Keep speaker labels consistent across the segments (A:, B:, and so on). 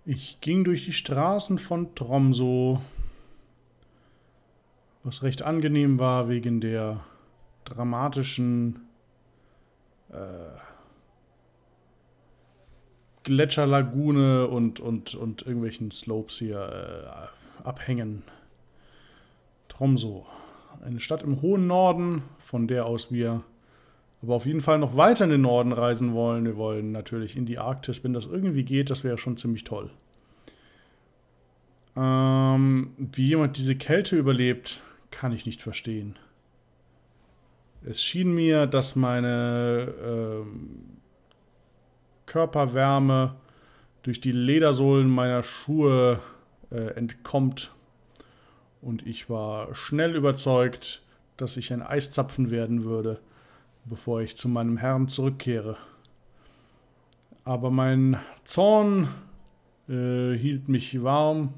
A: Ich ging durch die Straßen von Tromsø, was recht angenehm war wegen der dramatischen Gletscherlagune und irgendwelchen Slopes hier, Abhängen. Tromsø, eine Stadt im hohen Norden, von der aus wir aber auf jeden Fall noch weiter in den Norden reisen wollen. Wir wollen natürlich in die Arktis, wenn das irgendwie geht, das wäre schon ziemlich toll. Wie jemand diese Kälte überlebt, kann ich nicht verstehen. Es schien mir, dass meine Körperwärme durch die Ledersohlen meiner Schuhe entkommt. Und ich war schnell überzeugt, dass ich ein Eiszapfen werden würde, bevor ich zu meinem Herrn zurückkehre. Aber mein Zorn hielt mich warm,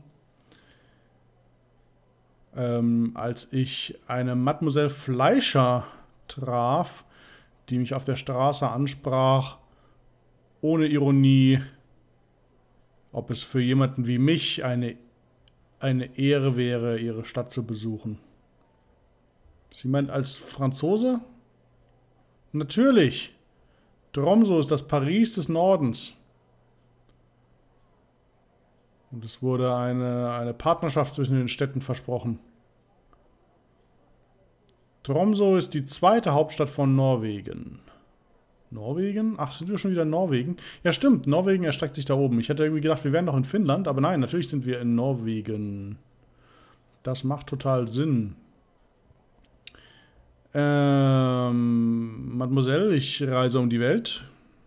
A: als ich eine Mademoiselle Fleischer traf, die mich auf der Straße ansprach, ohne Ironie, ob es für jemanden wie mich eine Ehre wäre, ihre Stadt zu besuchen. Sie meint als Franzose? Natürlich. Tromsø ist das Paris des Nordens. Und es wurde eine Partnerschaft zwischen den Städten versprochen. Tromsø ist die zweite Hauptstadt von Norwegen. Norwegen? Ach, sind wir schon wieder in Norwegen? Ja, stimmt. Norwegen erstreckt sich da oben. Ich hätte irgendwie gedacht, wir wären noch in Finnland, aber nein, natürlich sind wir in Norwegen. Das macht total Sinn. Mademoiselle, ich reise um die Welt.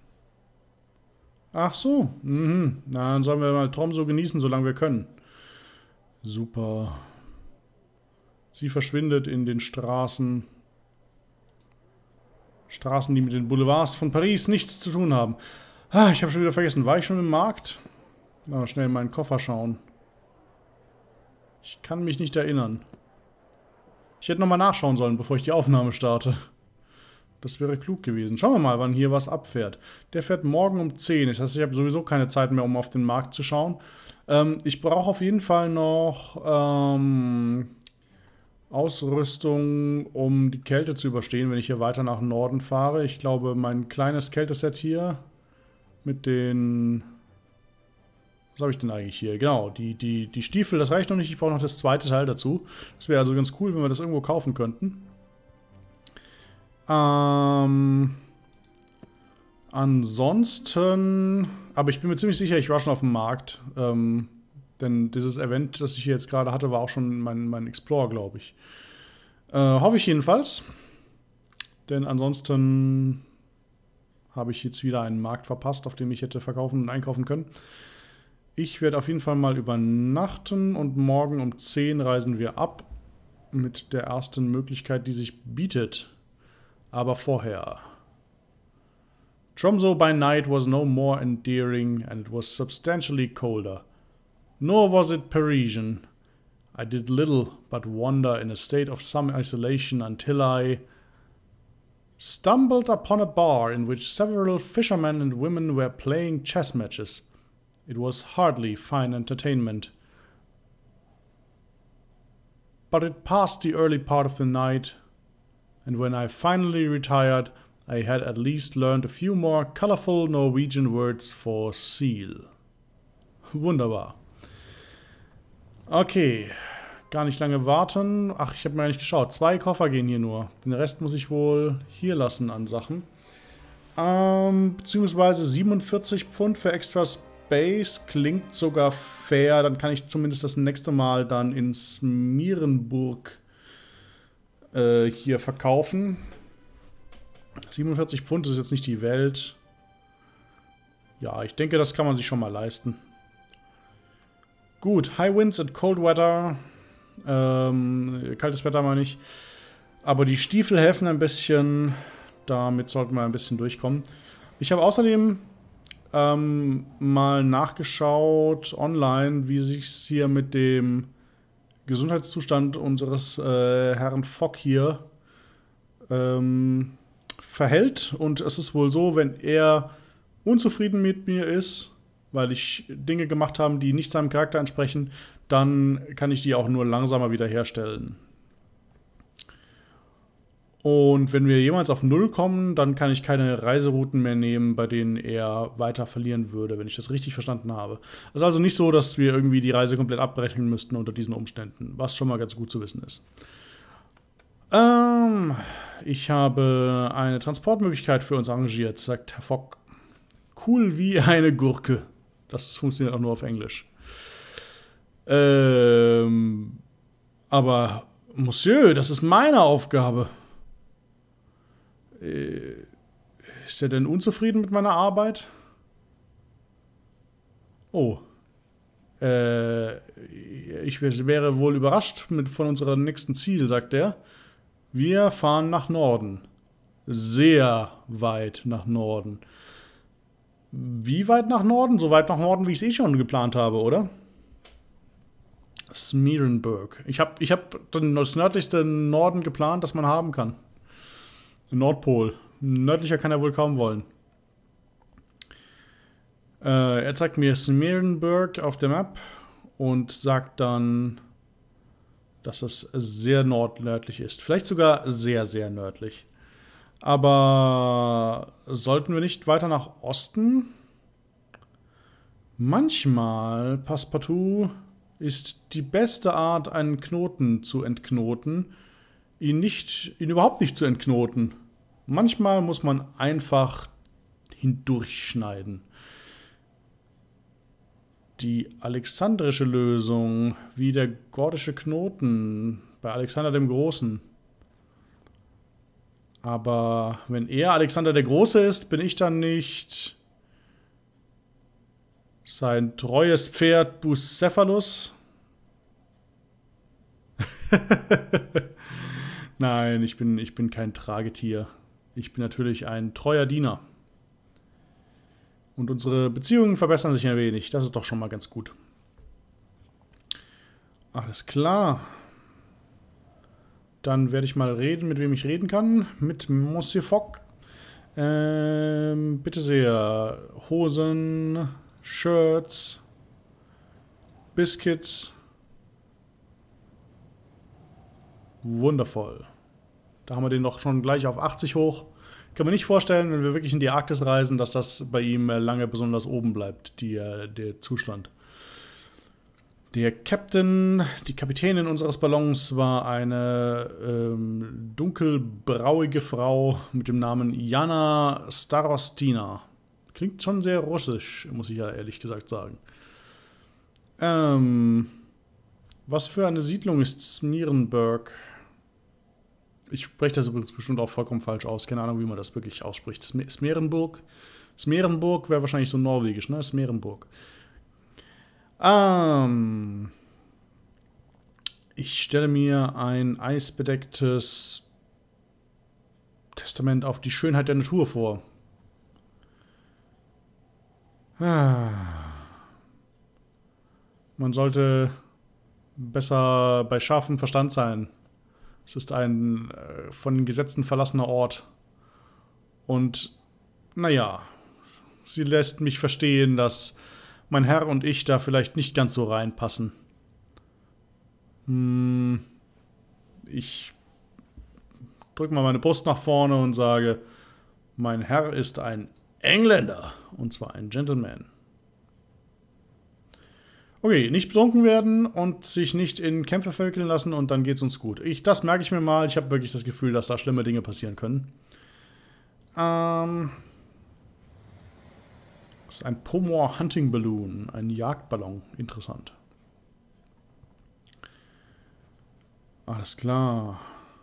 A: Ach so. Mhm. Na, dann sollen wir mal Tromsø genießen, solange wir können. Super. Sie verschwindet in den Straßen. Straßen, die mit den Boulevards von Paris nichts zu tun haben. Ah, ich habe schon wieder vergessen. War ich schon im Markt? Mal schnell in meinen Koffer schauen. Ich kann mich nicht erinnern. Ich hätte nochmal nachschauen sollen, bevor ich die Aufnahme starte. Das wäre klug gewesen. Schauen wir mal, wann hier was abfährt. Der fährt morgen um 10. Das heißt, ich habe sowieso keine Zeit mehr, um auf den Markt zu schauen. Ich brauche auf jeden Fall noch Ausrüstung, um die Kälte zu überstehen, wenn ich hier weiter nach Norden fahre. Ich glaube, mein kleines Kälteset hier mit den... Was habe ich denn eigentlich hier? Genau, die Stiefel, das reicht noch nicht. Ich brauche noch das zweite Teil dazu. Das wäre also ganz cool, wenn wir das irgendwo kaufen könnten. Ansonsten... Aber ich bin mir ziemlich sicher, ich war schon auf dem Markt. Denn dieses Event, das ich hier jetzt gerade hatte, war auch schon mein Explorer, glaube ich. Hoffe ich jedenfalls. Denn ansonsten habe ich jetzt wieder einen Markt verpasst, auf dem ich hätte verkaufen und einkaufen können. Ich werde auf jeden Fall mal übernachten und morgen um 10 reisen wir ab. Mit der ersten Möglichkeit, die sich bietet. Aber vorher. Tromsø by night was no more endearing and it was substantially colder. Nor was it Parisian. I did little but wander in a state of some isolation until I stumbled upon a bar in which several fishermen and women were playing chess matches. It was hardly fine entertainment. But it passed the early part of the night, and when I finally retired, I had at least learned a few more colorful Norwegian words for seal. Wunderbar. Okay, gar nicht lange warten. Ach, ich habe mir nicht geschaut. 2 Koffer gehen hier nur. Den Rest muss ich wohl hier lassen an Sachen. Beziehungsweise 47 Pfund für extra Space klingt sogar fair. Dann kann ich zumindest das nächste Mal dann in Smeerenburg hier verkaufen. 47 Pfund ist jetzt nicht die Welt. Ja, ich denke, das kann man sich schon mal leisten. Gut, High Winds and Cold Weather. Kaltes Wetter meine ich. Aber die Stiefel helfen ein bisschen. Damit sollten wir ein bisschen durchkommen. Ich habe außerdem mal nachgeschaut online, wie sich es hier mit dem Gesundheitszustand unseres Herrn Fogg hier verhält. Und es ist wohl so, wenn er unzufrieden mit mir ist, weil ich Dinge gemacht habe, die nicht seinem Charakter entsprechen, dann kann ich die auch nur langsamer wiederherstellen. Und wenn wir jemals auf Null kommen, dann kann ich keine Reiserouten mehr nehmen, bei denen er weiter verlieren würde, wenn ich das richtig verstanden habe. Es ist also nicht so, dass wir irgendwie die Reise komplett abbrechen müssten unter diesen Umständen, was schon mal ganz gut zu wissen ist. Ich habe eine Transportmöglichkeit für uns arrangiert, sagt Herr Fogg. Cool wie eine Gurke. Das funktioniert auch nur auf Englisch. Aber, Monsieur, das ist meine Aufgabe. Ist er denn unzufrieden mit meiner Arbeit? Oh. Ich wäre wohl überrascht von unserem nächsten Ziel, sagt er. Wir fahren nach Norden. Sehr weit nach Norden. Wie weit nach Norden? So weit nach Norden, wie ich es eh schon geplant habe, oder? Smearenburg. Ich hab das nördlichste Norden geplant, das man haben kann. Nordpol. Nördlicher kann er wohl kaum wollen. Er zeigt mir Smearenburg auf der Map und sagt dann, dass es sehr nordnördlich ist. Vielleicht sogar sehr, sehr nördlich. Aber sollten wir nicht weiter nach Osten? Manchmal, Passepartout, ist die beste Art, einen Knoten zu entknoten, ihn überhaupt nicht zu entknoten. Manchmal muss man einfach hindurchschneiden. Die alexandrische Lösung, wie der gordische Knoten bei Alexander dem Großen. Aber wenn er Alexander der Große ist, bin ich dann nicht sein treues Pferd Bucephalus? Nein, ich bin kein Tragetier. Ich bin natürlich ein treuer Diener. Und unsere Beziehungen verbessern sich ein wenig. Das ist doch schon mal ganz gut. Alles klar. Dann werde ich mal reden, mit wem ich reden kann. Mit Monsieur Fogg. Bitte sehr. Hosen, Shirts, Biscuits. Wundervoll. Da haben wir den doch schon gleich auf 80 hoch. Kann man nicht vorstellen, wenn wir wirklich in die Arktis reisen, dass das bei ihm lange besonders oben bleibt, der Zustand. Der Captain, die Kapitänin unseres Ballons war eine dunkelbrauige Frau mit dem Namen Jana Starostina. Klingt schon sehr russisch, muss ich ja ehrlich gesagt sagen. Was für eine Siedlung ist Smearenburg? Ich spreche das übrigens bestimmt auch vollkommen falsch aus. Keine Ahnung, wie man das wirklich ausspricht. Smearenburg? Smearenburg wäre wahrscheinlich so norwegisch, ne? Smearenburg. Ich stelle mir ein eisbedecktes Testament auf die Schönheit der Natur vor. Man sollte besser bei scharfem Verstand sein. Es ist ein von den Gesetzen verlassener Ort. Und, naja, sie lässt mich verstehen, dass mein Herr und ich da vielleicht nicht ganz so reinpassen. Ich drücke mal meine Brust nach vorne und sage, mein Herr ist ein Engländer, und zwar ein Gentleman. Okay, nicht betrunken werden und sich nicht in Kämpfe völkeln lassen und dann geht's uns gut. Das merke ich mir mal. Ich habe wirklich das Gefühl, dass da schlimme Dinge passieren können. Das ist ein Pomor Hunting Balloon, ein Jagdballon. Interessant. Alles klar.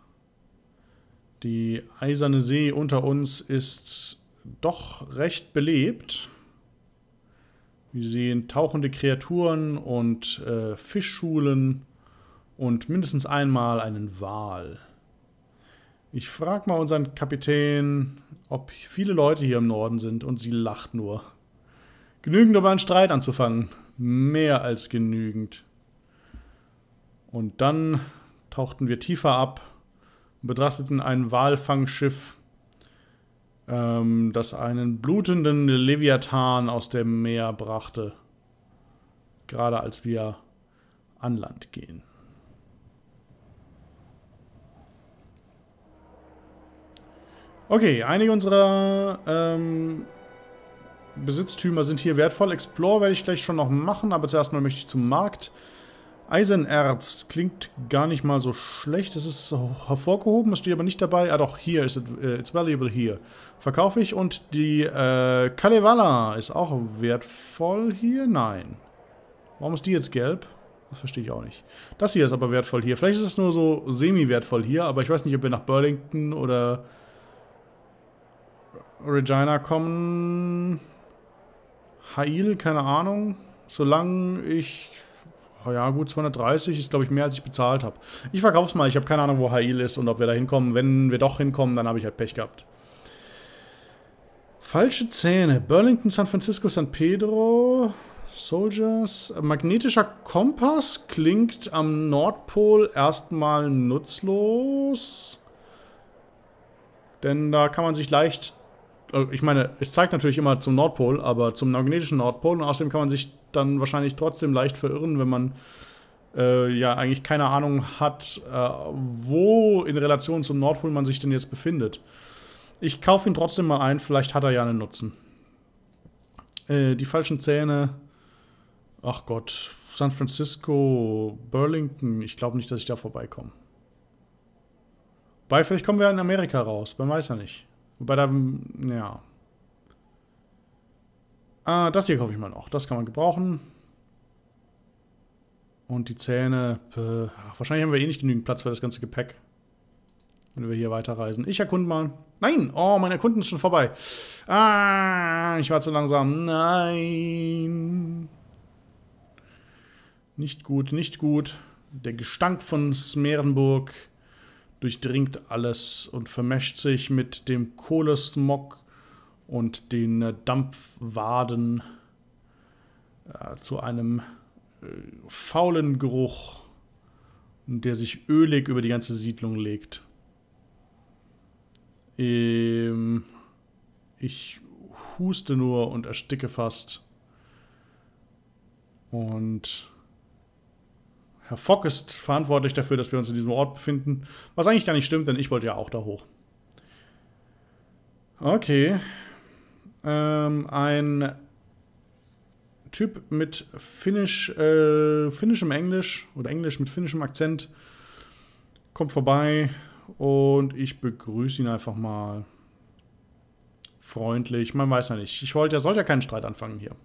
A: Die eiserne See unter uns ist doch recht belebt. Wir sehen tauchende Kreaturen und Fischschulen und mindestens einmal einen Wal. Ich frage mal unseren Kapitän, ob viele Leute hier im Norden sind, und sie lacht nur. Genügend, um einen Streit anzufangen. Mehr als genügend. Und dann tauchten wir tiefer ab und betrachteten ein Walfangschiff das einen blutenden Leviathan aus dem Meer brachte. Gerade als wir an Land gehen. Okay, einige unserer Besitztümer sind hier wertvoll. Explore werde ich gleich schon noch machen, aber zuerst mal möchte ich zum Markt. Eisenerz klingt gar nicht mal so schlecht. Das ist hervorgehoben, das steht aber nicht dabei. Ah doch, hier ist it's valuable hier. Verkaufe ich und die Kalevala ist auch wertvoll hier? Nein. Warum ist die jetzt gelb? Das verstehe ich auch nicht. Das hier ist aber wertvoll hier. Vielleicht ist es nur so semi-wertvoll hier, aber ich weiß nicht, ob wir nach Burlington oder Regina kommen. Hail, keine Ahnung. Solange ich... Oh ja, gut, 230 ist, glaube ich, mehr, als ich bezahlt habe. Ich verkaufe es mal. Ich habe keine Ahnung, wo Hail ist und ob wir da hinkommen. Wenn wir doch hinkommen, dann habe ich halt Pech gehabt. Falsche Zähne. Burlington, San Francisco, San Pedro. Soldiers. Magnetischer Kompass klingt am Nordpol erstmal nutzlos. Denn da kann man sich leicht... Ich meine, es zeigt natürlich immer zum Nordpol, aber zum magnetischen Nordpol. Und außerdem kann man sich dann wahrscheinlich trotzdem leicht verirren, wenn man ja eigentlich keine Ahnung hat, wo in Relation zum Nordpol man sich denn jetzt befindet. Ich kaufe ihn trotzdem mal ein, vielleicht hat er ja einen Nutzen. Die falschen Zähne. Ach Gott, San Francisco, Burlington. Ich glaube nicht, dass ich da vorbeikomme. Wobei, vielleicht kommen wir in Amerika raus. Man weiß ja nicht. Wobei da, ja. Das hier kaufe ich mal noch. Das kann man gebrauchen. Und die Zähne. Wahrscheinlich haben wir eh nicht genügend Platz für das ganze Gepäck. Wenn wir hier weiterreisen. Ich erkunde mal. Nein! Oh, mein Erkunden ist schon vorbei. Ich war zu langsam. Nein. Nicht gut, nicht gut. Der Gestank von Smerenburg durchdringt alles und vermischt sich mit dem Kohlesmog und den Dampfwaden zu einem faulen Geruch, der sich ölig über die ganze Siedlung legt. Ich huste nur und ersticke fast. Und Herr Fogg ist verantwortlich dafür, dass wir uns in diesem Ort befinden. Was eigentlich gar nicht stimmt, denn ich wollte ja auch da hoch. Okay. Ein Typ mit finnischem Englisch oder Englisch mit finnischem Akzent kommt vorbei und ich begrüße ihn einfach mal freundlich. Man weiß ja nicht. Er sollte ja keinen Streit anfangen hier.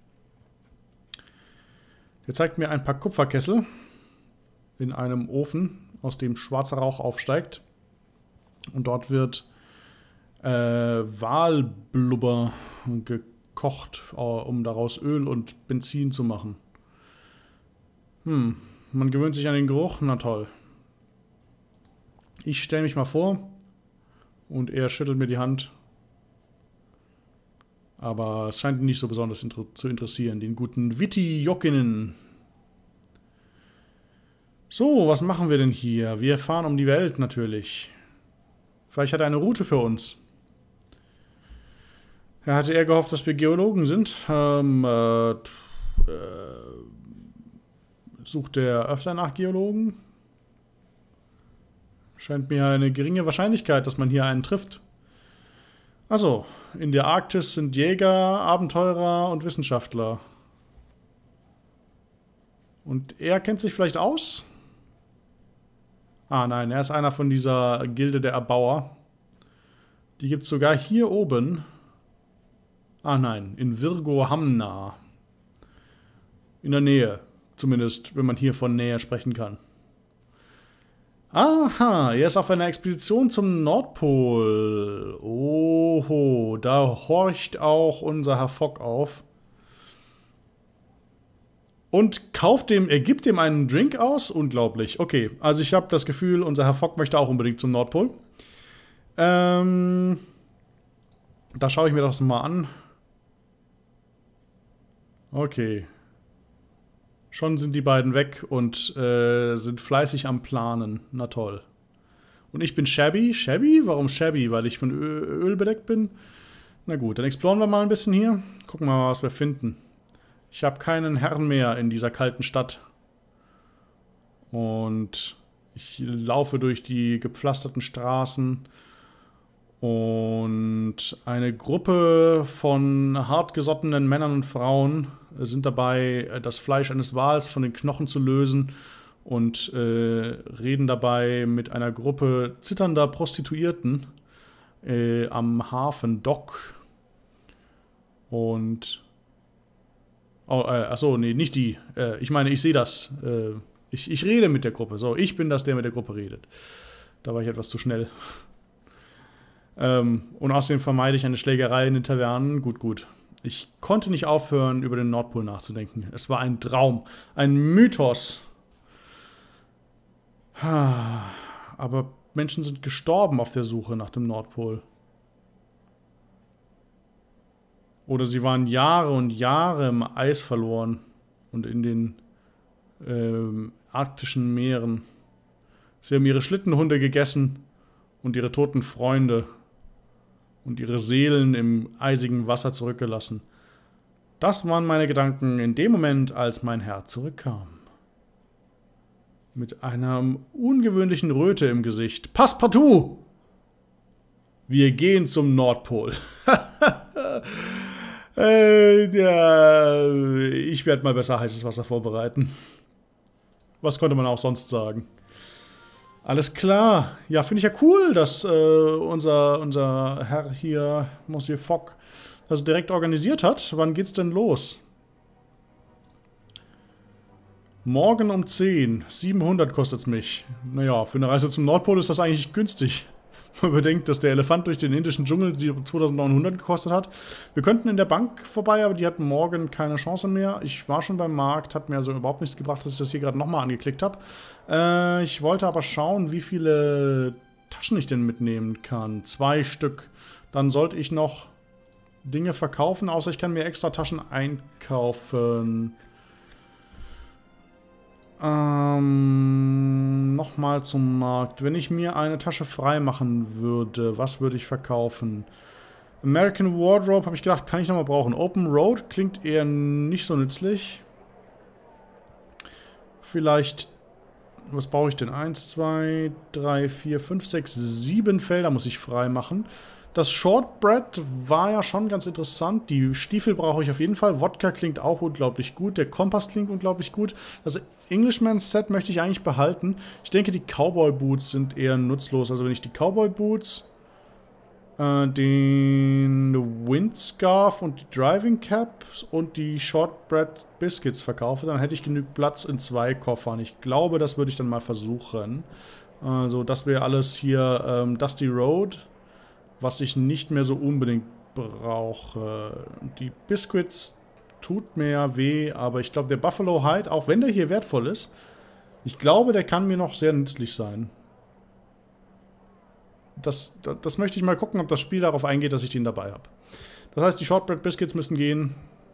A: Er zeigt mir ein paar Kupferkessel in einem Ofen, aus dem schwarzer Rauch aufsteigt. Und dort wird Walblubber gekocht, um daraus Öl und Benzin zu machen. Man gewöhnt sich an den Geruch, na toll. Ich stelle mich mal vor und er schüttelt mir die Hand. Aber es scheint ihn nicht so besonders zu interessieren, den guten Witti Jokinen. So, was machen wir denn hier? Wir fahren um die Welt natürlich. Vielleicht hat er eine Route für uns. Hatte er gehofft, dass wir Geologen sind. Sucht er öfter nach Geologen? Scheint mir eine geringe Wahrscheinlichkeit, dass man hier einen trifft. Also, in der Arktis sind Jäger, Abenteurer und Wissenschaftler. Und er kennt sich vielleicht aus? Ah nein, er ist einer von dieser Gilde der Erbauer. Die gibt es sogar hier oben. Ah nein, in Virgo Hamna. In der Nähe. Zumindest, wenn man hier von Nähe sprechen kann. Aha, er ist auf einer Expedition zum Nordpol. Oho, da horcht auch unser Herr Fogg auf. Und er gibt dem einen Drink aus? Unglaublich. Okay, also ich habe das Gefühl, unser Herr Fogg möchte auch unbedingt zum Nordpol. Da schaue ich mir das mal an. Okay. Schon sind die beiden weg und sind fleißig am Planen. Na toll. Und ich bin shabby. Shabby? Warum shabby? Weil ich von Öl bedeckt bin? Na gut, dann exploren wir mal ein bisschen hier. Gucken wir mal, was wir finden. Ich habe keinen Herrn mehr in dieser kalten Stadt. Und ich laufe durch die gepflasterten Straßen. Und eine Gruppe von hartgesottenen Männern und Frauen sind dabei, das Fleisch eines Wals von den Knochen zu lösen und reden dabei mit einer Gruppe zitternder Prostituierten am Hafendock. Und achso, nee, nicht die. Ich meine, ich sehe das. Ich rede mit der Gruppe. So, ich bin das, der mit der Gruppe redet. Da war ich etwas zu schnell. Und außerdem vermeide ich eine Schlägerei in den Tavernen. Gut, gut. Ich konnte nicht aufhören, über den Nordpol nachzudenken. Es war ein Traum. Ein Mythos. Aber Menschen sind gestorben auf der Suche nach dem Nordpol. Oder sie waren Jahre und Jahre im Eis verloren und in den arktischen Meeren. Sie haben ihre Schlittenhunde gegessen und ihre toten Freunde und ihre Seelen im eisigen Wasser zurückgelassen. Das waren meine Gedanken in dem Moment, als mein Herr zurückkam. Mit einer ungewöhnlichen Röte im Gesicht. Passepartout! Wir gehen zum Nordpol. Ja, ich werde mal besser heißes Wasser vorbereiten. Was konnte man auch sonst sagen? Alles klar. Ja, finde ich ja cool, dass unser Herr hier, Monsieur Fogg, das direkt organisiert hat. Wann geht's denn los? Morgen um 10. 700 kostet's mich. Naja, für eine Reise zum Nordpol ist das eigentlich günstig. Man bedenkt, dass der Elefant durch den indischen Dschungel 2900 gekostet hat. Wir könnten in der Bank vorbei, aber die hatten morgen keine Chance mehr. Ich war schon beim Markt, hat mir also überhaupt nichts gebracht, dass ich das hier gerade nochmal angeklickt habe. Ich wollte aber schauen, wie viele Taschen ich denn mitnehmen kann. 2 Stück. Dann sollte ich noch Dinge verkaufen, außer ich kann mir extra Taschen einkaufen. Nochmal zum Markt. Wenn ich mir eine Tasche frei machen würde, was würde ich verkaufen? American Wardrobe, habe ich gedacht, kann ich nochmal brauchen. Open Road klingt eher nicht so nützlich. Vielleicht, was brauche ich denn? 1, 2, 3, 4, 5, 6, 7 Felder muss ich frei machen. Das Shortbread war ja schon ganz interessant. Die Stiefel brauche ich auf jeden Fall. Wodka klingt auch unglaublich gut. Der Kompass klingt unglaublich gut. Das Englishman-Set möchte ich eigentlich behalten. Ich denke, die Cowboy-Boots sind eher nutzlos. Also wenn ich die Cowboy-Boots, den Windscarf und die Driving Caps und die Shortbread Biscuits verkaufe, dann hätte ich genügend Platz in 2 Koffern. Ich glaube, das würde ich dann mal versuchen. Also das wäre alles hier Dusty Road, was ich nicht mehr so unbedingt brauche. Die Biscuits tut mir ja weh, aber ich glaube, der Buffalo Hide, auch wenn der hier wertvoll ist, ich glaube, der kann mir noch sehr nützlich sein. Das möchte ich mal gucken, ob das Spiel darauf eingeht, dass ich den dabei habe. Das heißt, die Shortbread Biscuits müssen gehen.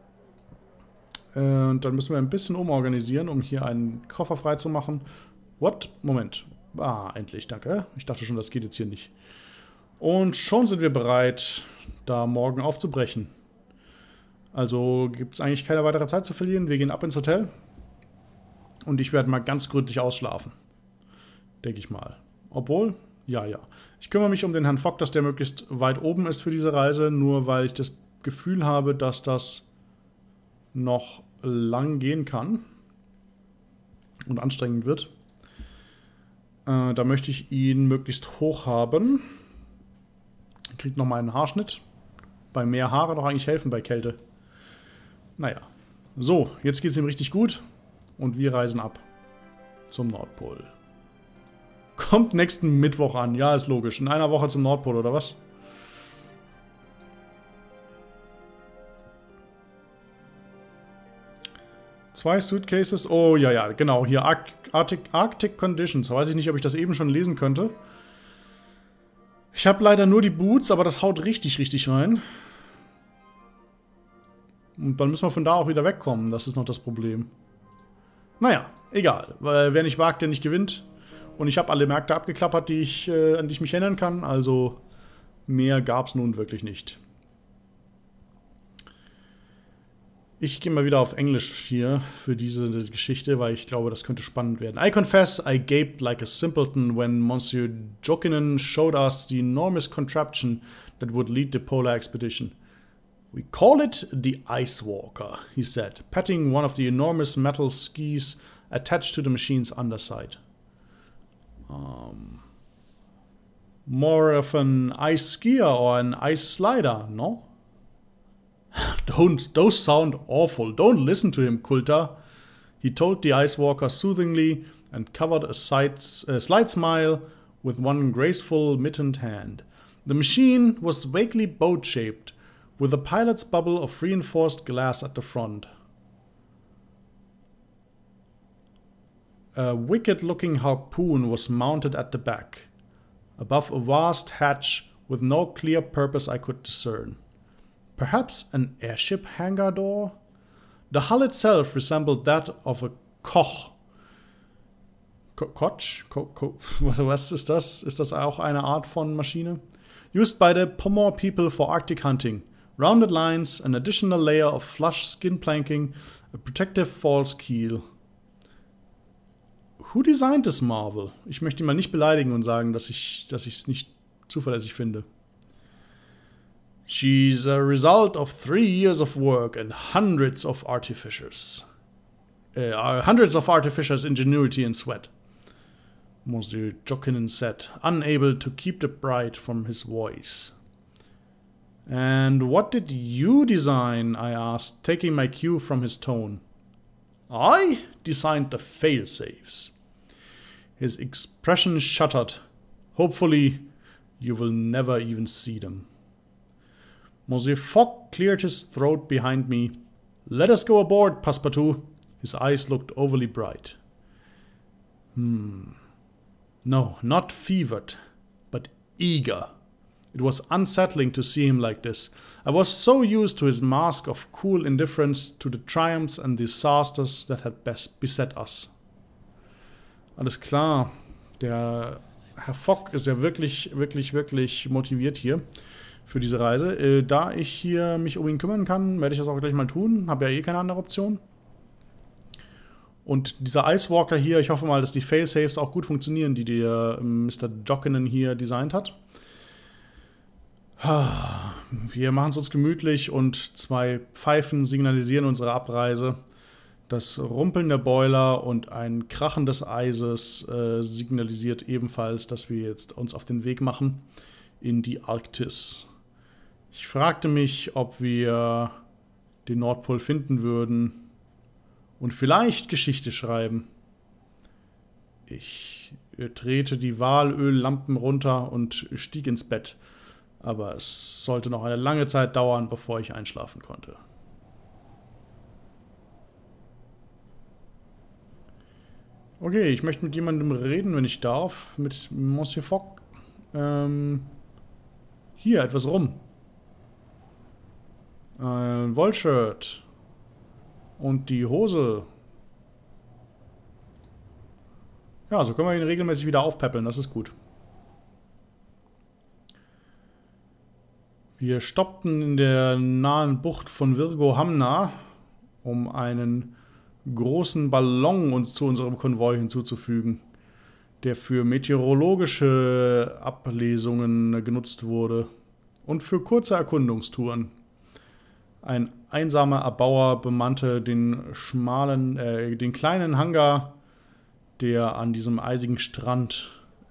A: Und dann müssen wir ein bisschen umorganisieren, um hier einen Koffer frei zu machen. What? Moment. Ah, endlich, danke. Ich dachte schon, das geht jetzt hier nicht. Und schon sind wir bereit, da morgen aufzubrechen. Also gibt es eigentlich keine weitere Zeit zu verlieren. Wir gehen ab ins Hotel. Und ich werde mal ganz gründlich ausschlafen. Denke ich mal. Obwohl, ja. Ich kümmere mich um den Herrn Fogg, dass der möglichst weit oben ist für diese Reise. Nur weil ich das Gefühl habe, dass das noch lang gehen kann. Und anstrengend wird. Da möchte ich ihn möglichst hoch haben. Kriegt nochmal einen Haarschnitt. Bei mehr Haare doch eigentlich helfen bei Kälte. Naja. So, jetzt geht es ihm richtig gut. Und wir reisen ab zum Nordpol. Kommt nächsten Mittwoch an. Ja, ist logisch. In einer Woche zum Nordpol, oder was? Zwei Suitcases. Oh, ja, genau. Hier Arctic Conditions. Weiß ich nicht, ob ich das eben schon lesen könnte. Ich habe leider nur die Boots, aber das haut richtig rein. Und dann müssen wir von da auch wieder wegkommen. Das ist noch das Problem. Naja, egal. Weil wer nicht wagt, der nicht gewinnt. Und ich habe alle Märkte abgeklappert, an die ich mich erinnern kann. Also mehr gab es nun wirklich nicht. Ich gehe mal wieder auf Englisch hier für diese Geschichte, weil ich glaube, das könnte spannend werden. I confess I gaped like a simpleton when Monsieur Jokinen showed us the enormous contraption that would lead the polar expedition. We call it the Ice Walker, he said, patting one of the enormous metal skis attached to the machine's underside. More of an ice skier or an ice slider, no? Those sound awful. Don't listen to him, Kulta. He told the Ice Walker soothingly and covered a slight smile with one graceful mittened hand. The machine was vaguely boat-shaped, with a pilot's bubble of reinforced glass at the front. A wicked-looking harpoon was mounted at the back, above a vast hatch with no clear purpose I could discern. Perhaps an airship hangar door? The hull itself resembled that of a Koch. Koch? Was ist das? Ist das auch eine Art von Maschine? Used by the Pomor people for Arctic hunting. Rounded lines, an additional layer of flush skin planking, a protective false keel. Who designed this marvel? Ich möchte ihn mal nicht beleidigen und sagen, dass ich es nicht zuverlässig finde. She's a result of 3 years of work and hundreds of artificers' ingenuity and sweat, Monsieur Jokinen said, unable to keep the pride from his voice. And what did you design? I asked, taking my cue from his tone. I designed the fail-safes. His expression shuddered. Hopefully, you will never even see them. Monsieur Fogg cleared his throat behind me. Let us go aboard, Passepartout. His eyes looked overly bright. No, not fevered, but eager. It was unsettling to see him like this. I was so used to his mask of cool indifference to the triumphs and disasters that had beset us. Alles klar. Der Herr Fogg ist ja wirklich motiviert hier für diese Reise. Da ich hier mich um ihn kümmern kann, werde ich das auch gleich mal tun. Habe ja eh keine andere Option. Und dieser Icewalker hier, ich hoffe mal, dass die Failsafes auch gut funktionieren, die der Mr. Jokinen hier designt hat. Wir machen es uns gemütlich und 2 Pfeifen signalisieren unsere Abreise. Das Rumpeln der Boiler und ein Krachen des Eises signalisiert ebenfalls, dass wir jetzt uns auf den Weg machen in die Arktis. Ich fragte mich, ob wir den Nordpol finden würden und vielleicht Geschichte schreiben. Ich drehte die Walöllampen runter und stieg ins Bett. Aber es sollte noch eine lange Zeit dauern, bevor ich einschlafen konnte. Okay, ich möchte mit jemandem reden, wenn ich darf. Mit Monsieur Fogg. Hier, etwas rum. Ein Wollshirt. Und die Hose. Ja, so können wir ihn regelmäßig wieder aufpäppeln. Das ist gut. Wir stoppten in der nahen Bucht von Virgo Hamna, um einen großen Ballon uns zu unserem Konvoi hinzuzufügen, der für meteorologische Ablesungen genutzt wurde und für kurze Erkundungstouren. Ein einsamer Erbauer bemannte den kleinen Hangar, der an diesem eisigen Strand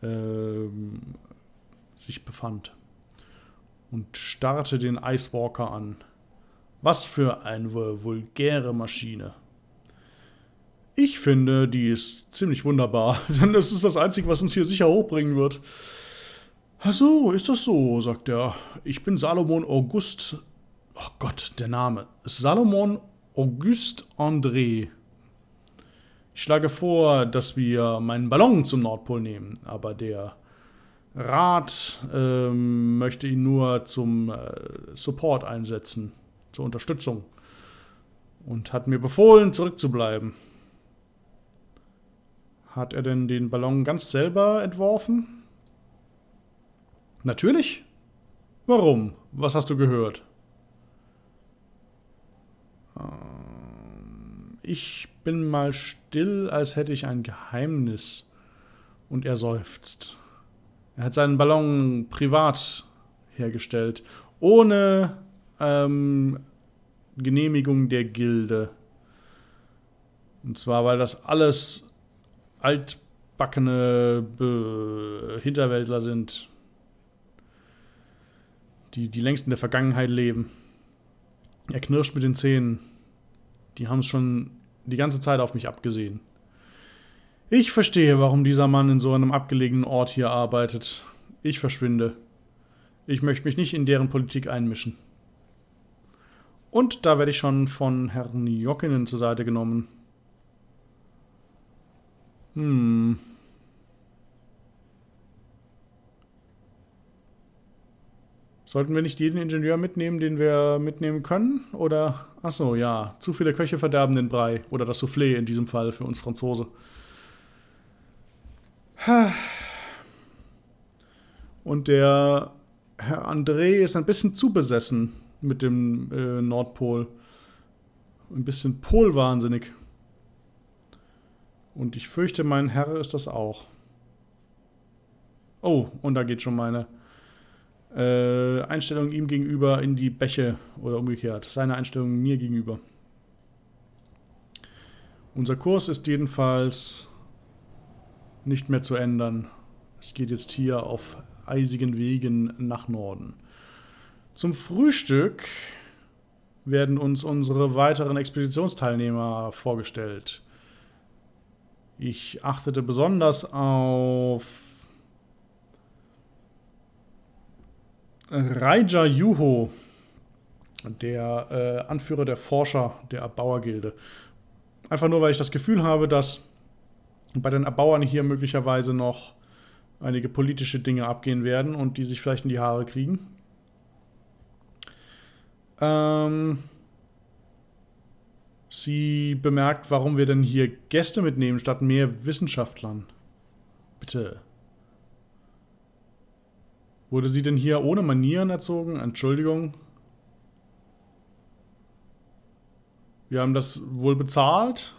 A: sich befand, und starrte den Icewalker an. Was für eine vulgäre Maschine. Ich finde, die ist ziemlich wunderbar, denn das ist das Einzige, was uns hier sicher hochbringen wird. Ach so, ist das so, sagt er. Ich bin Salomon Auguste. Oh Gott, der Name. Salomon Auguste André. Ich schlage vor, dass wir meinen Ballon zum Nordpol nehmen, aber der Rat möchte ihn nur zum Support einsetzen, zur Unterstützung, und hat mir befohlen, zurückzubleiben. Hat er denn den Ballon ganz selber entworfen? Natürlich. Warum? Was hast du gehört? Ich bin mal still, als hätte ich ein Geheimnis. Und er seufzt. Er hat seinen Ballon privat hergestellt. Ohne Genehmigung der Gilde. Und zwar, weil das alles altbackene Hinterwäldler sind, die längst in der Vergangenheit leben. Er knirscht mit den Zähnen. Die haben es schon die ganze Zeit auf mich abgesehen. Ich verstehe, warum dieser Mann in so einem abgelegenen Ort hier arbeitet. Ich verschwinde. Ich möchte mich nicht in deren Politik einmischen. Und da werde ich schon von Herrn Jokinen zur Seite genommen. Sollten wir nicht jeden Ingenieur mitnehmen, den wir mitnehmen können? Oder, achso, ja, zu viele Köche verderben den Brei. Oder das Soufflé in diesem Fall für uns Franzose. Und der Herr André ist ein bisschen zu besessen mit dem Nordpol. Ein bisschen polwahnsinnig. Und ich fürchte, mein Herr ist das auch. Oh, und da geht schon meine Einstellung ihm gegenüber in die Bäche oder umgekehrt. Seine Einstellung mir gegenüber. Unser Kurs ist jedenfalls nicht mehr zu ändern. Es geht jetzt hier auf eisigen Wegen nach Norden. Zum Frühstück werden uns unsere weiteren Expeditionsteilnehmer vorgestellt. Ich achtete besonders auf Raija Juho, der Anführer der Forscher der Erbauergilde. Einfach nur, weil ich das Gefühl habe, dass bei den Erbauern hier möglicherweise noch einige politische Dinge abgehen werden und die sich vielleicht in die Haare kriegen. Sie bemerkt, warum wir denn hier Gäste mitnehmen, statt mehr Wissenschaftlern. Bitte. Wurde sie denn hier ohne Manieren erzogen? Entschuldigung. Wir haben das wohl bezahlt.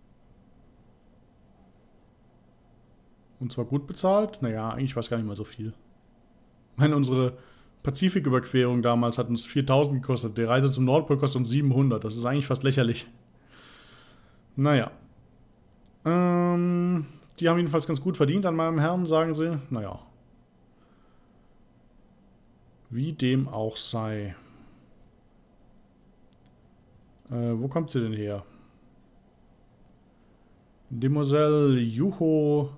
A: Und zwar gut bezahlt? Naja, eigentlich war es gar nicht mal so viel. Ich meine, unsere Pazifiküberquerung damals hat uns 4.000 gekostet. Die Reise zum Nordpol kostet uns 700. Das ist eigentlich fast lächerlich. Naja. Die haben jedenfalls ganz gut verdient an meinem Herrn, sagen sie. Naja. Wie dem auch sei. Wo kommt sie denn her? Demoiselle Juho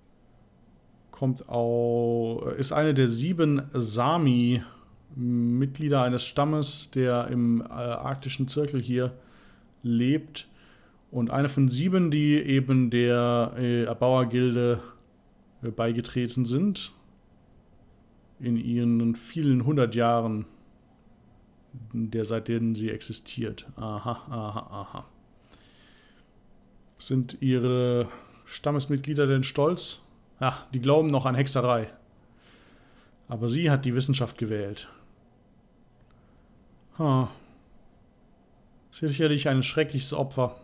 A: ist eine der 7 Sami, Mitglieder eines Stammes, der im arktischen Zirkel hier lebt. Und eine von 7, die eben der Erbauergilde beigetreten sind. In ihren vielen 100 Jahren, seitdem sie existiert. Aha, aha, aha. Sind ihre Stammesmitglieder denn stolz? Ja, die glauben noch an Hexerei. Aber sie hat die Wissenschaft gewählt. Sicherlich ein schreckliches Opfer.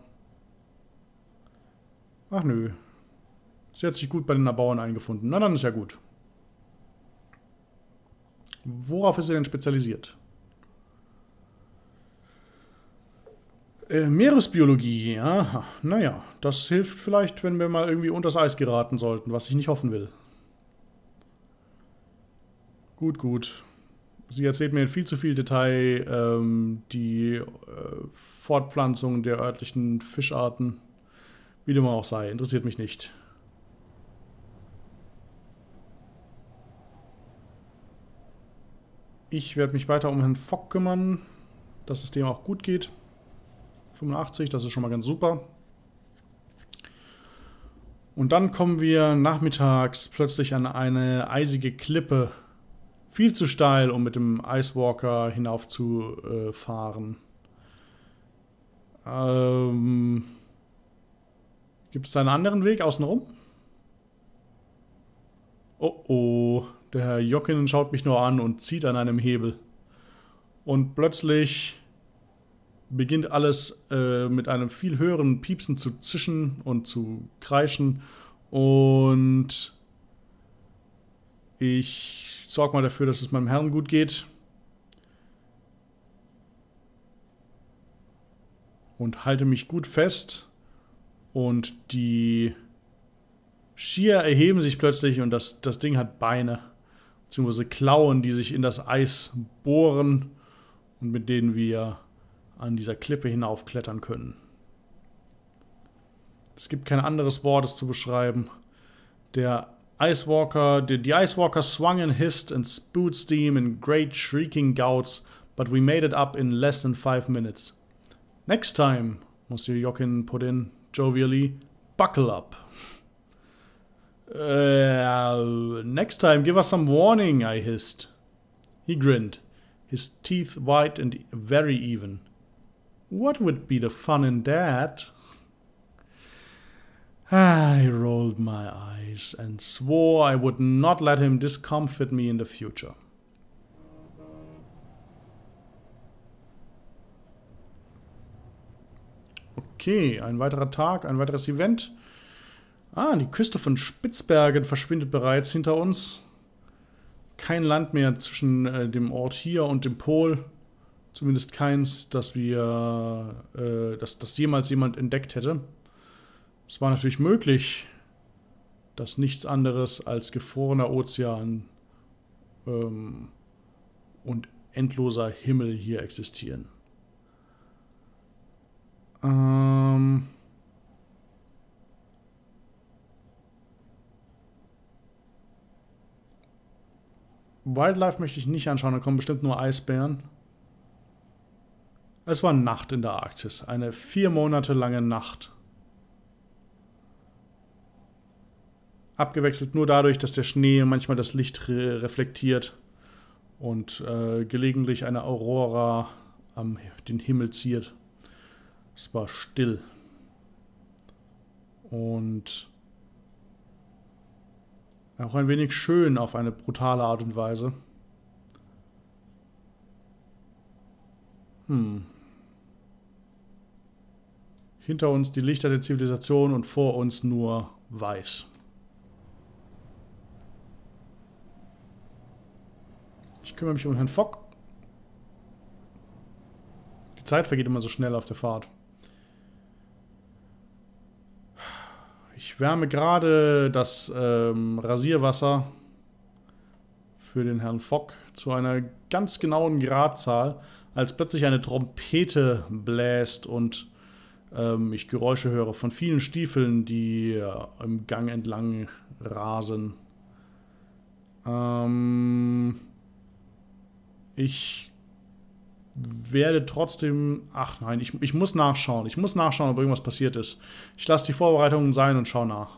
A: Ach nö. Sie hat sich gut bei den Erbauern eingefunden. Na, dann ist ja gut. Worauf ist sie denn spezialisiert? Meeresbiologie, aha. Naja, das hilft vielleicht, wenn wir mal irgendwie unters Eis geraten sollten, was ich nicht hoffen will. Gut, gut. Sie erzählt mir in viel zu viel Detail die Fortpflanzung der örtlichen Fischarten. Wie dem auch sei, interessiert mich nicht. Ich werde mich weiter um Herrn Fock kümmern, dass es dem auch gut geht. 85, das ist schon mal ganz super. Und dann kommen wir nachmittags plötzlich an eine eisige Klippe. Viel zu steil, um mit dem Icewalker hinauf zu fahren. Gibt es einen anderen Weg außenrum? oh. Der Herr Jokinen schaut mich nur an und zieht an einem Hebel. Und plötzlich beginnt alles mit einem viel höheren Piepsen zu zischen und zu kreischen. Und ich sorge mal dafür, dass es meinem Herrn gut geht. Und halte mich gut fest. Und die Skier erheben sich plötzlich und das Ding hat Beine. Beziehungsweise Klauen, die sich in das Eis bohren und mit denen wir an dieser Klippe hinaufklettern können. Es gibt kein anderes Wort, es zu beschreiben. Die Icewalker swung and hissed and spewed steam in great shrieking gouts, but we made it up in less than 5 minutes. Next time, Monsieur Jokin put in jovially, buckle up. Next time, give us some warning, I hissed. He grinned, his teeth white and very even. What would be the fun in that? I rolled my eyes and swore I would not let him discomfit me in the future. Okay, ein weiterer Tag, ein weiteres Event. Die Küste von Spitzbergen verschwindet bereits hinter uns. Kein Land mehr zwischen dem Ort hier und dem Pol. Zumindest keins, dass jemals jemand entdeckt hätte. Es war natürlich möglich, dass nichts anderes als gefrorener Ozean und endloser Himmel hier existieren. Wildlife möchte ich nicht anschauen, da kommen bestimmt nur Eisbären. Es war Nacht in der Arktis, eine 4 Monate lange Nacht. Abgewechselt nur dadurch, dass der Schnee manchmal das Licht reflektiert und gelegentlich eine Aurora den Himmel ziert. Es war still. Und auch ein wenig schön auf eine brutale Art und Weise. Hinter uns die Lichter der Zivilisation und vor uns nur weiß. Ich kümmere mich um Herrn Fogg. Die Zeit vergeht immer so schnell auf der Fahrt. Ich wärme gerade das Rasierwasser für den Herrn Fogg zu einer ganz genauen Gradzahl, als plötzlich eine Trompete bläst und ich Geräusche höre von vielen Stiefeln, die im Gang entlang rasen. Ich werde trotzdem... Ach nein, ich muss nachschauen. Ich muss nachschauen, ob irgendwas passiert ist. Ich lasse die Vorbereitungen sein und schaue nach.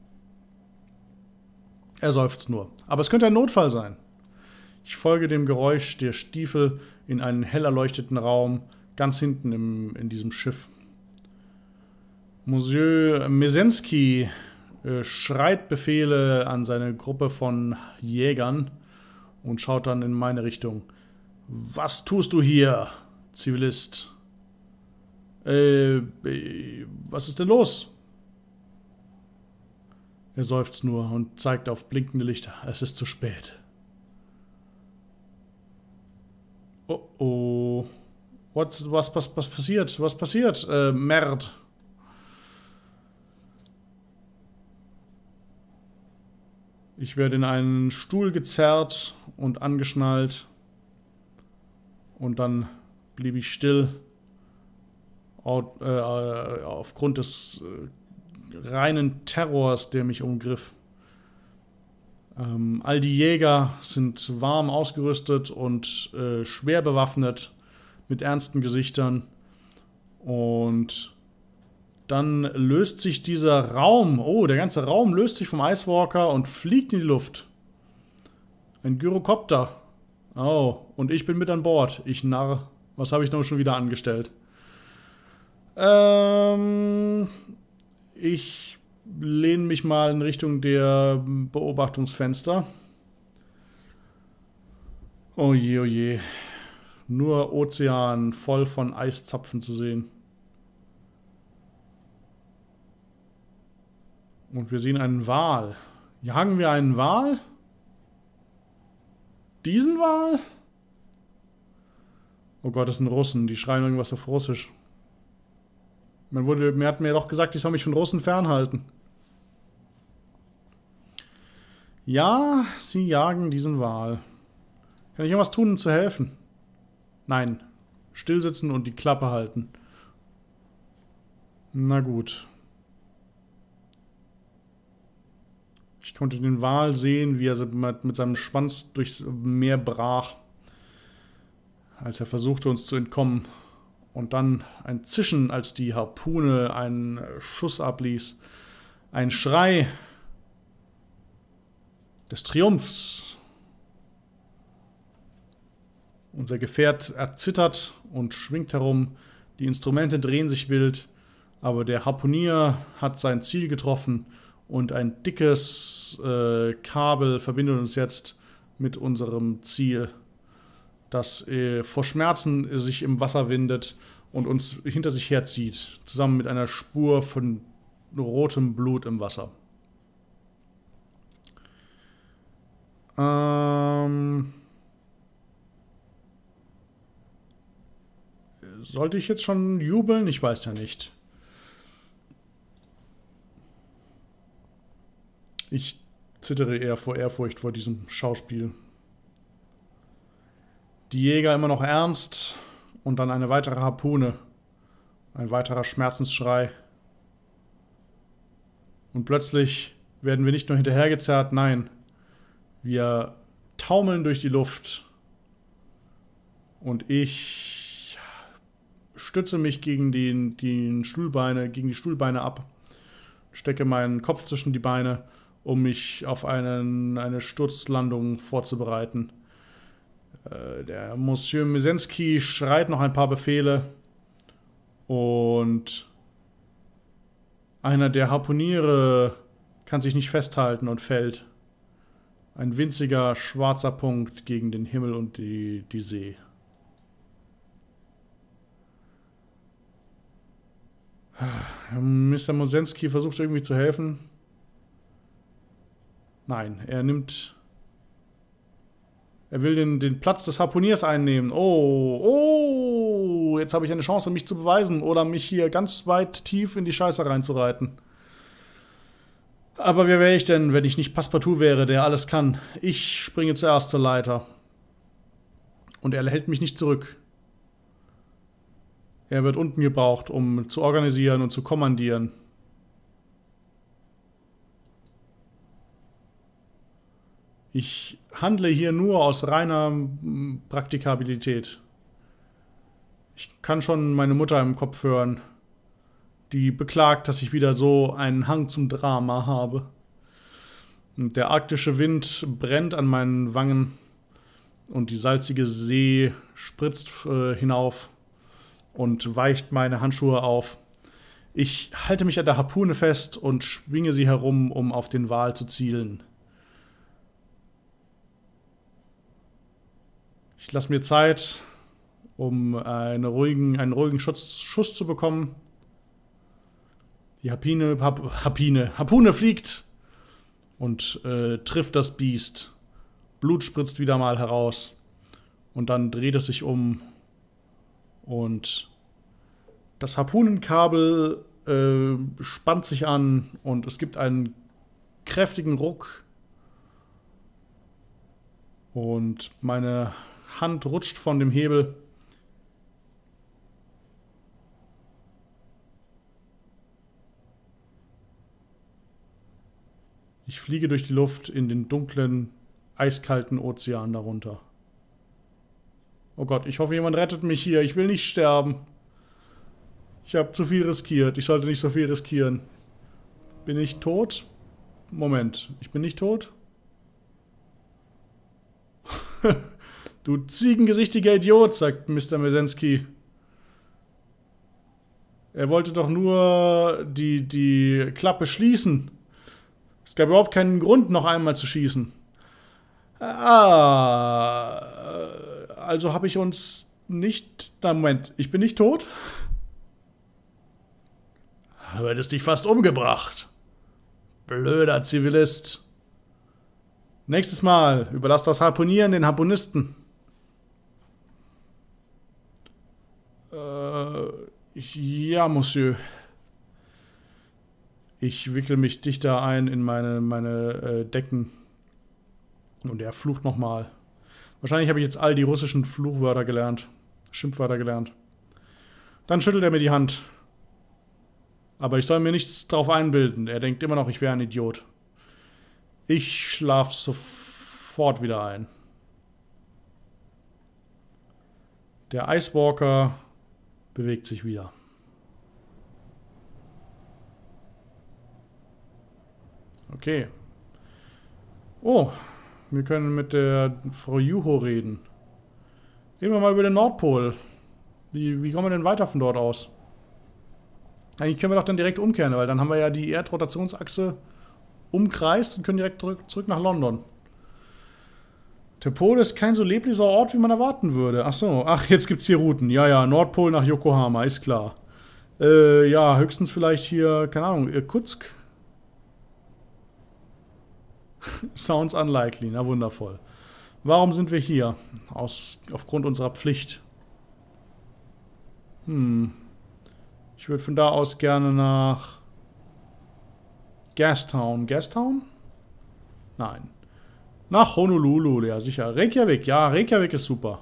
A: Er seufzt nur. Aber es könnte ein Notfall sein. Ich folge dem Geräusch der Stiefel in einen hell erleuchteten Raum, ganz hinten in diesem Schiff. Monsieur Mesensky schreit Befehle an seine Gruppe von Jägern und schaut dann in meine Richtung. Was tust du hier, Zivilist? Was ist denn los? Er seufzt nur und zeigt auf blinkende Lichter. Es ist zu spät. Oh oh. Was passiert? Was passiert? Merd. Ich werde in einen Stuhl gezerrt und angeschnallt. Und dann blieb ich still aufgrund des reinen Terrors, der mich umgriff. All die Jäger sind warm ausgerüstet und schwer bewaffnet mit ernsten Gesichtern. Und dann löst sich dieser Raum, der ganze Raum löst sich vom Icewalker und fliegt in die Luft. Ein Gyrokopter. Oh, und ich bin mit an Bord. Ich Narr. Was habe ich noch schon wieder angestellt? Ich lehne mich mal in Richtung der Beobachtungsfenster. Oh je, oh je. Nur Ozean voll von Eiszapfen zu sehen. Und wir sehen einen Wal. Jagen wir einen Wal? Diesen Wal? Oh Gott, das sind Russen. Die schreien irgendwas auf Russisch. Mir hat mir doch gesagt, ich soll mich von Russen fernhalten. Ja, sie jagen diesen Wal. Kann ich irgendwas tun, um zu helfen? Nein. Stillsitzen und die Klappe halten. Na gut. Ich konnte den Wal sehen, wie er mit seinem Schwanz durchs Meer brach, als er versuchte, uns zu entkommen. Und dann ein Zischen, als die Harpune einen Schuss abließ. Ein Schrei des Triumphs. Unser Gefährt erzittert und schwingt herum. Die Instrumente drehen sich wild, aber der Harpunier hat sein Ziel getroffen und ein dickes Kabel verbindet uns jetzt mit unserem Ziel, das vor Schmerzen sich im Wasser windet und uns hinter sich herzieht, zusammen mit einer Spur von rotem Blut im Wasser. Sollte ich jetzt schon jubeln? Ich weiß ja nicht. Ich zittere eher vor Ehrfurcht vor diesem Schauspiel. Die Jäger immer noch ernst und dann eine weitere Harpune. Ein weiterer Schmerzensschrei. Und plötzlich werden wir nicht nur hinterhergezerrt, nein, wir taumeln durch die Luft. Und ich stütze mich gegen die Stuhlbeine ab, stecke meinen Kopf zwischen die Beine, um mich auf eine Sturzlandung vorzubereiten. Der Monsieur Mesensky schreit noch ein paar Befehle und einer der Harpuniere kann sich nicht festhalten und fällt. Ein winziger schwarzer Punkt gegen den Himmel und die See. Mr. Mesensky versucht irgendwie zu helfen. Nein, er will den Platz des Harpuniers einnehmen. Oh, jetzt habe ich eine Chance, mich zu beweisen oder mich hier ganz weit tief in die Scheiße reinzureiten. Aber wer wäre ich denn, wenn ich nicht Passepartout wäre, der alles kann? Ich springe zuerst zur Leiter. Und er hält mich nicht zurück. Er wird unten gebraucht, um zu organisieren und zu kommandieren. Ich handle hier nur aus reiner Praktikabilität. Ich kann schon meine Mutter im Kopf hören, die beklagt, dass ich wieder so einen Hang zum Drama habe. Und der arktische Wind brennt an meinen Wangen und die salzige See spritzt hinauf und weicht meine Handschuhe auf. Ich halte mich an der Harpune fest und schwinge sie herum, um auf den Wal zu zielen. Ich lasse mir Zeit, um einen ruhigen Schuss zu bekommen. Die Harpune fliegt und trifft das Biest. Blut spritzt wieder mal heraus. Und dann dreht es sich um. Und das Harpunenkabel spannt sich an und es gibt einen kräftigen Ruck. Und meine Hand rutscht von dem Hebel. Ich fliege durch die Luft in den dunklen, eiskalten Ozean darunter. Oh Gott, ich hoffe, jemand rettet mich hier. Ich will nicht sterben. Ich habe zu viel riskiert. Ich sollte nicht so viel riskieren. Bin ich tot? Moment, ich bin nicht tot? Du ziegengesichtiger Idiot, sagt Mr. Mesensky. Er wollte doch nur die Klappe schließen. Es gab überhaupt keinen Grund, noch einmal zu schießen. Also habe ich uns nicht... Na, Moment, ich bin nicht tot? Du hättest dich fast umgebracht. Blöder Zivilist. Nächstes Mal überlass das Harpunieren den Harpunisten. Ja, Monsieur. Ich wickel mich dichter ein in meine Decken. Und er flucht nochmal. Wahrscheinlich habe ich jetzt all die russischen Fluchwörter gelernt. Schimpfwörter gelernt. Dann schüttelt er mir die Hand. Aber ich soll mir nichts drauf einbilden. Er denkt immer noch, ich wäre ein Idiot. Ich schlaf sofort wieder ein. Der Icewalker bewegt sich wieder. Okay. Oh, wir können mit der Frau Juho reden. Reden wir mal über den Nordpol. Wie kommen wir denn weiter von dort aus? Eigentlich können wir doch dann direkt umkehren, weil dann haben wir ja die Erdrotationsachse umkreist und können direkt zurück nach London. Der Pol ist kein so lebloser Ort, wie man erwarten würde. Ach so, ach, jetzt gibt's hier Routen. Ja, ja, Nordpol nach Yokohama, ist klar. Ja, höchstens vielleicht hier, keine Ahnung, Irkutsk. Sounds unlikely, na wundervoll. Warum sind wir hier? Aufgrund unserer Pflicht. Ich würde von da aus gerne nach Gastown. Gastown? Nein. Nach Honolulu, ja sicher. Reykjavik, ja, Reykjavik ist super.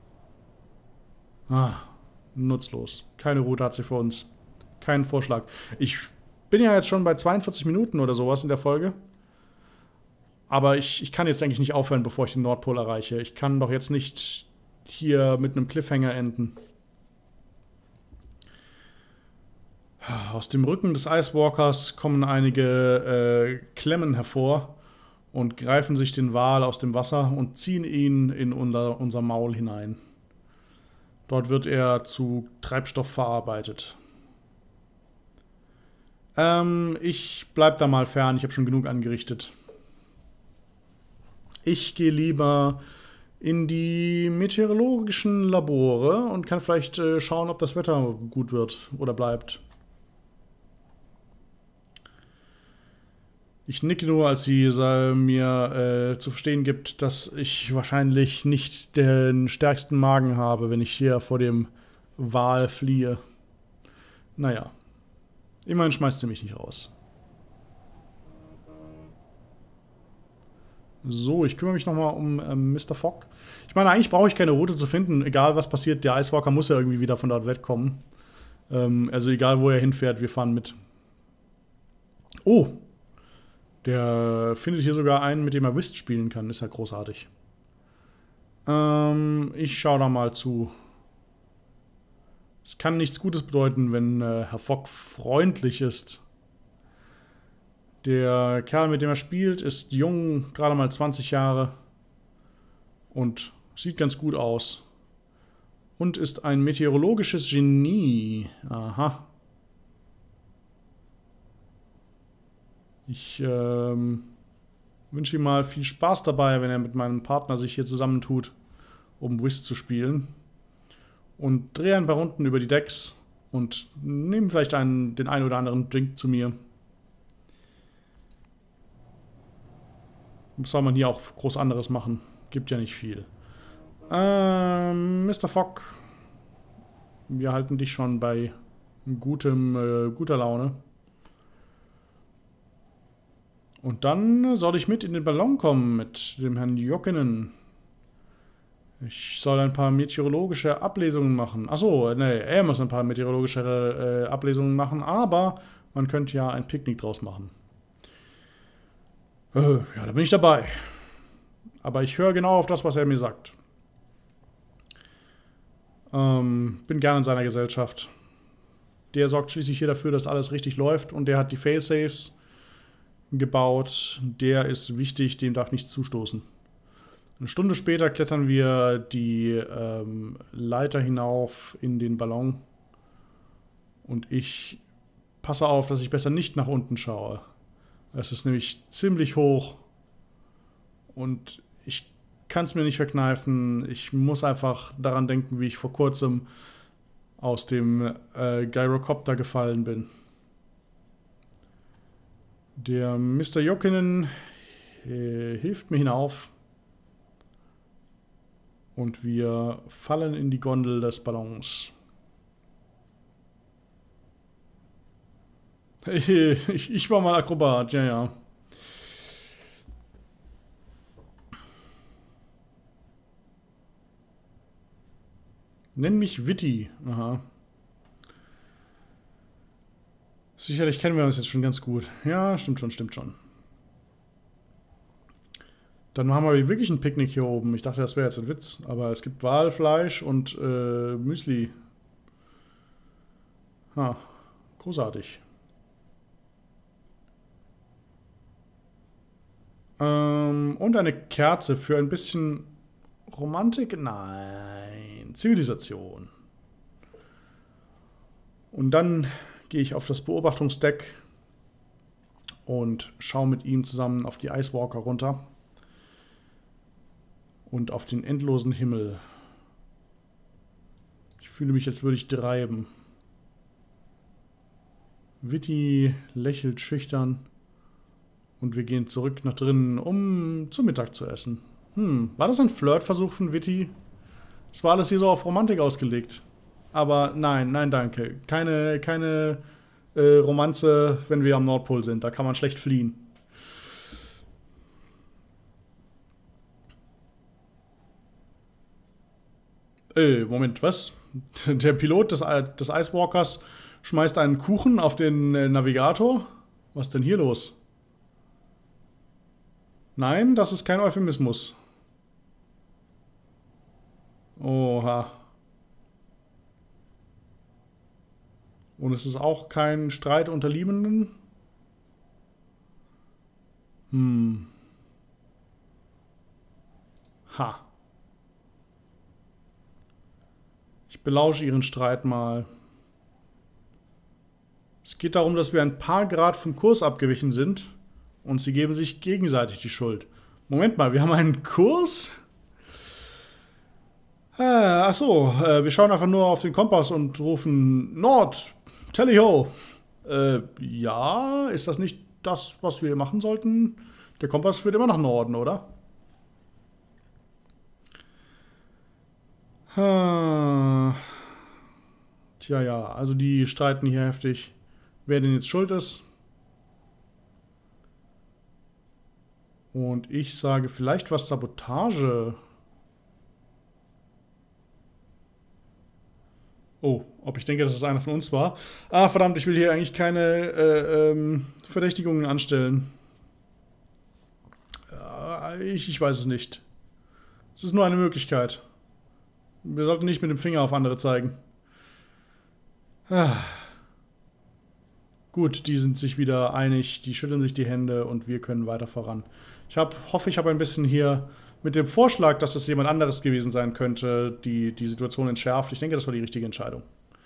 A: Ah, nutzlos. Keine Route hat sie für uns. Keinen Vorschlag. Ich bin ja jetzt schon bei 42 Minuten oder sowas in der Folge. Aber ich kann jetzt eigentlich nicht aufhören, bevor ich den Nordpol erreiche. Ich kann doch jetzt nicht hier mit einem Cliffhanger enden. Aus dem Rücken des Icewalkers kommen einige Klemmen hervor und greifen sich den Wal aus dem Wasser und ziehen ihn in unser Maul hinein. Dort wird er zu Treibstoff verarbeitet. Ich bleib da mal fern, ich habe schon genug angerichtet. Ich gehe lieber in die meteorologischen Labore und kann vielleicht schauen, ob das Wetter gut wird oder bleibt. Ich nicke nur, als sie mir zu verstehen gibt, dass ich wahrscheinlich nicht den stärksten Magen habe, wenn ich hier vor dem Wal fliehe. Naja, immerhin schmeißt sie mich nicht raus. So, ich kümmere mich nochmal um Mr. Fogg. Ich meine, eigentlich brauche ich keine Route zu finden. Egal, was passiert, der Icewalker muss ja irgendwie wieder von dort wegkommen. Also egal, wo er hinfährt, wir fahren mit. Oh! Der findet hier sogar einen, mit dem er Whist spielen kann. Ist ja großartig. Ich schaue da mal zu. Es kann nichts Gutes bedeuten, wenn Herr Fogg freundlich ist. Der Kerl, mit dem er spielt, ist jung, gerade mal 20 Jahre. Und sieht ganz gut aus. Und ist ein meteorologisches Genie. Aha. Ich wünsche ihm mal viel Spaß dabei, wenn er mit meinem Partner sich hier zusammentut, um Whist zu spielen. Und drehe ein paar Runden über die Decks und nehme vielleicht den einen oder anderen Drink zu mir. Was soll man hier auch groß anderes machen? Gibt ja nicht viel. Mr. Fogg, wir halten dich schon bei guter Laune. Und dann soll ich mit in den Ballon kommen mit dem Herrn Jokinen. Ich soll ein paar meteorologische Ablesungen machen. Achso, ne, er muss ein paar meteorologische Ablesungen machen, aber man könnte ja ein Picknick draus machen. Ja, da bin ich dabei. Aber ich höre genau auf das, was er mir sagt. Bin gerne in seiner Gesellschaft. Der sorgt schließlich hier dafür, dass alles richtig läuft und der hat die Failsafes gebaut. Der ist wichtig, dem darf nichts zustoßen. Eine Stunde später klettern wir die Leiter hinauf in den Ballon. Und ich passe auf, dass ich besser nicht nach unten schaue. Es ist nämlich ziemlich hoch. Und ich kann es mir nicht verkneifen. Ich muss einfach daran denken, wie ich vor kurzem aus dem Gyrocopter gefallen bin. Der Mr. Jokinen hilft mir hinauf. Und wir fallen in die Gondel des Ballons. Ich war mal Akrobat, ja, ja. Nenn mich Witty. Aha. Sicherlich kennen wir uns jetzt schon ganz gut. Ja, stimmt schon, stimmt schon. Dann haben wir wirklich ein Picknick hier oben. Ich dachte, das wäre jetzt ein Witz. Aber es gibt Walfleisch und Müsli. Ha, großartig. Und eine Kerze für ein bisschen Romantik? Nein, Zivilisation. Und dann gehe ich auf das Beobachtungsdeck und schaue mit ihm zusammen auf die Icewalker runter und auf den endlosen Himmel. Ich fühle mich, als würde ich treiben. Witty lächelt schüchtern und wir gehen zurück nach drinnen, um zu Mittag zu essen. War das ein Flirtversuch von Witty? Es war alles hier so auf Romantik ausgelegt. Aber nein, nein, danke. Keine Romanze, wenn wir am Nordpol sind. Da kann man schlecht fliehen. Moment, was? Der Pilot des Icewalkers schmeißt einen Kuchen auf den Navigator? Was ist denn hier los? Nein, das ist kein Euphemismus. Oha. Und es ist auch kein Streit unter Liebenden? Ha. Ich belausche ihren Streit mal. Es geht darum, dass wir ein paar Grad vom Kurs abgewichen sind und sie geben sich gegenseitig die Schuld. Moment mal, wir haben einen Kurs? Ach so, wir schauen einfach nur auf den Kompass und rufen Nord, Tally ho. Ja, ist das nicht das, was wir machen sollten? Der Kompass führt immer nach Norden, oder? Tja, ja, also die streiten hier heftig, wer denn jetzt schuld ist. Und ich sage, vielleicht was Sabotage. Oh, ob ich denke, dass es einer von uns war. Ah, verdammt, ich will hier eigentlich keine Verdächtigungen anstellen. Ich weiß es nicht. Es ist nur eine Möglichkeit. Wir sollten nicht mit dem Finger auf andere zeigen. Gut, die sind sich wieder einig, die schütteln sich die Hände und wir können weiter voran. Ich hoffe, ich habe ein bisschen hier mit dem Vorschlag, dass es jemand anderes gewesen sein könnte, die Situation entschärft. Ich denke, das war die richtige Entscheidung.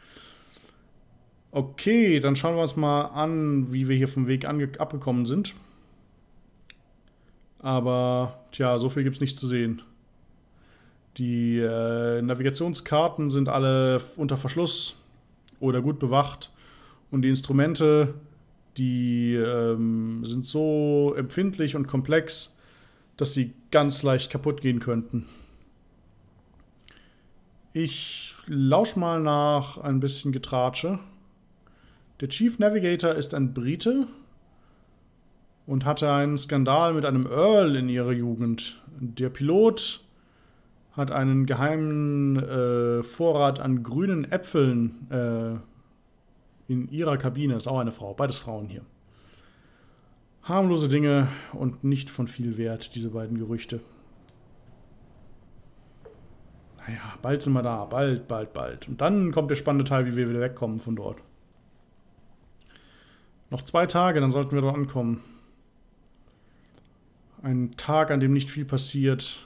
A: Okay, dann schauen wir uns mal an, wie wir hier vom Weg abgekommen sind. Aber, tja, so viel gibt es nicht zu sehen. Die Navigationskarten sind alle unter Verschluss oder gut bewacht. Und die Instrumente, die sind so empfindlich und komplex, dass sie ganz leicht kaputt gehen könnten. Ich lausche mal nach ein bisschen Getratsche. Der Chief Navigator ist ein Brite und hatte einen Skandal mit einem Earl in ihrer Jugend. Der Pilot hat einen geheimen Vorrat an grünen Äpfeln in ihrer Kabine. Ist auch eine Frau. Beides Frauen hier. Harmlose Dinge und nicht von viel Wert, diese beiden Gerüchte. Naja, bald sind wir da. Bald, bald, bald. Und dann kommt der spannende Teil, wie wir wieder wegkommen von dort. Noch 2 Tage, dann sollten wir dort ankommen. Ein Tag, an dem nicht viel passiert.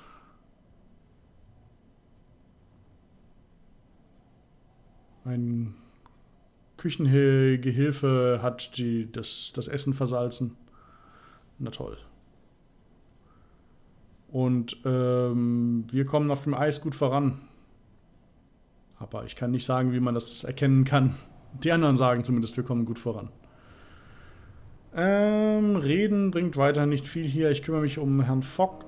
A: Ein Küchengehilfe hat das Essen versalzen. Na toll. Und wir kommen auf dem Eis gut voran. Aber ich kann nicht sagen, wie man das erkennen kann. Die anderen sagen zumindest, wir kommen gut voran. Reden bringt weiter nicht viel hier. Ich kümmere mich um Herrn Fogg.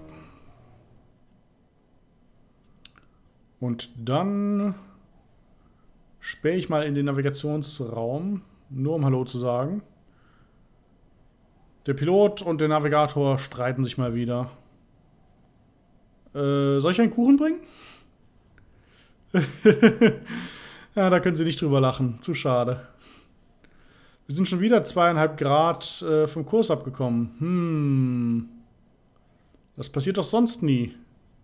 A: Und dann spähe ich mal in den Navigationsraum, nur um Hallo zu sagen. Der Pilot und der Navigator streiten sich mal wieder. Soll ich einen Kuchen bringen? Ja, da können Sie nicht drüber lachen. Zu schade. Wir sind schon wieder 2,5 Grad vom Kurs abgekommen. Das passiert doch sonst nie.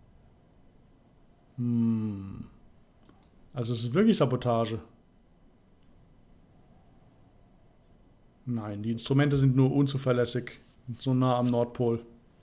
A: Also es ist wirklich Sabotage. Nein, die Instrumente sind nur unzuverlässig. So nah am Nordpol.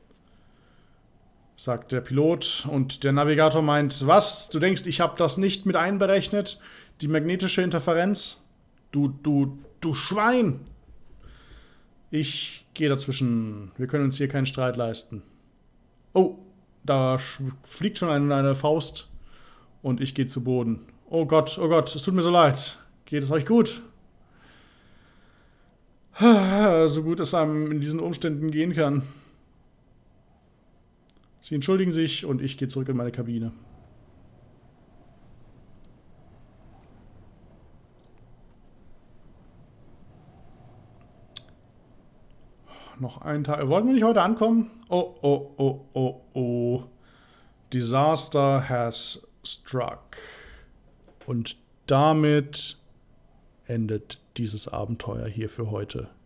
A: Sagt der Pilot. Und der Navigator meint, was? Du denkst, ich habe das nicht mit einberechnet? Die magnetische Interferenz? Du Schwein! Ich gehe dazwischen. Wir können uns hier keinen Streit leisten. Oh, da fliegt schon eine Faust. Und ich gehe zu Boden. Oh Gott, es tut mir so leid. Geht es euch gut? So gut es einem in diesen Umständen gehen kann. Sie entschuldigen sich und ich gehe zurück in meine Kabine. Noch einen Tag. Wollten wir nicht heute ankommen? Oh. Disaster has struck. Und damit endet dieses Abenteuer hier für heute.